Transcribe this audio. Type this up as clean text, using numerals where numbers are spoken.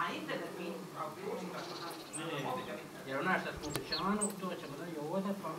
Jer ona što smo u dućanu, to ćemo da je ovdje pa...